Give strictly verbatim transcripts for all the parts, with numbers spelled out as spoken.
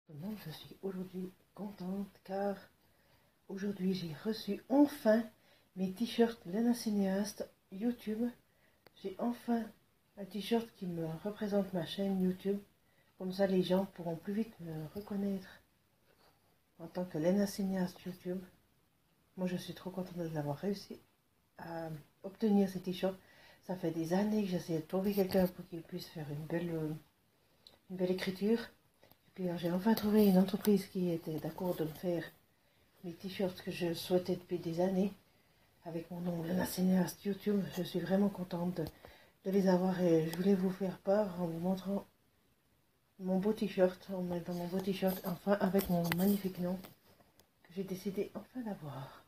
Donc je suis aujourd'hui contente car aujourd'hui j'ai reçu enfin mes t-shirts Lena Cinéaste YouTube. J'ai enfin un t-shirt qui me représente ma chaîne YouTube. Comme ça les gens pourront plus vite me reconnaître en tant que Lena Cinéaste YouTube. Moi je suis trop contente d'avoir réussi à obtenir ces t-shirts. Ça fait des années que j'essaie de trouver quelqu'un pour qu'il puisse faire une belle, une belle écriture. Et puis j'ai enfin trouvé une entreprise qui était d'accord de me faire mes t-shirts que je souhaitais depuis des années. Avec mon nom, Lena Cinéaste YouTube. Je suis vraiment contente de, de les avoir et je voulais vous faire part en vous montrant mon beau t-shirt, en mettant mon beau t-shirt, enfin avec mon magnifique nom que j'ai décidé enfin d'avoir.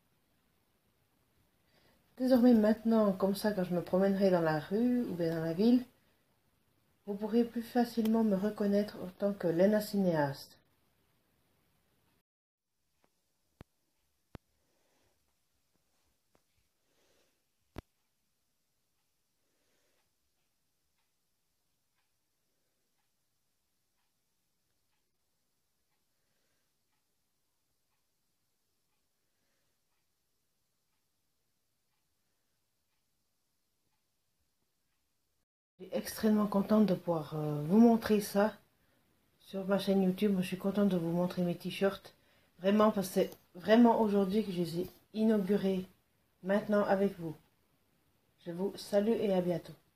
Désormais maintenant, comme ça, quand je me promènerai dans la rue ou bien dans la ville, vous pourrez plus facilement me reconnaître en tant que Lena Cinéaste. Je suis extrêmement contente de pouvoir euh, vous montrer ça sur ma chaîne YouTube. Je suis contente de vous montrer mes t-shirts. Vraiment, parce que c'est vraiment aujourd'hui que je les ai inaugurés maintenant avec vous. Je vous salue et à bientôt.